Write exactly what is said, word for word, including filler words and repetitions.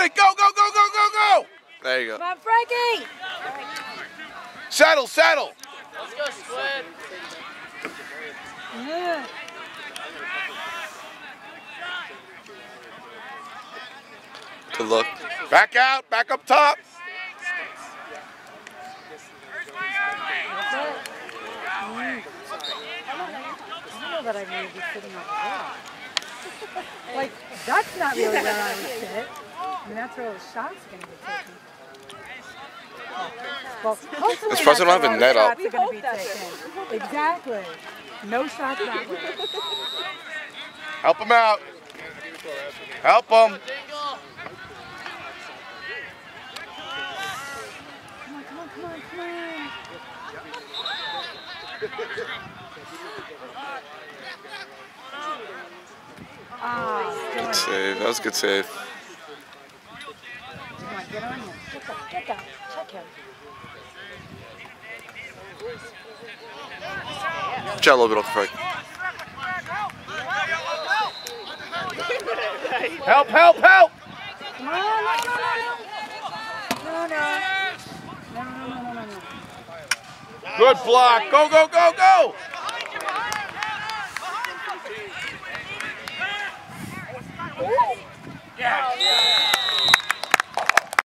it. Go, go, go, go, go, go. There you go. Come on, Frankie. Saddle, saddle. Let's go, Squid. Yeah. Good look. Back out, back up top. I know that I may be sitting over there. Like, that's not really where I would sit. I mean, that's where the shot's going to be taken. Well, hopefully This person don't have a net up. Shots are going to be taken. Exactly. No shots that way. Help him out. Help him. Come on, come on, come on, come on. Ah, Good save. That was a good save. Come on, get on him. Get that, get that. Check him. Chat a little bit off the front. Help, help, help! Come on, no, no, no, no. No, no. No, no, no, no, no, no. Good block. Go, go, go, go! Yeah.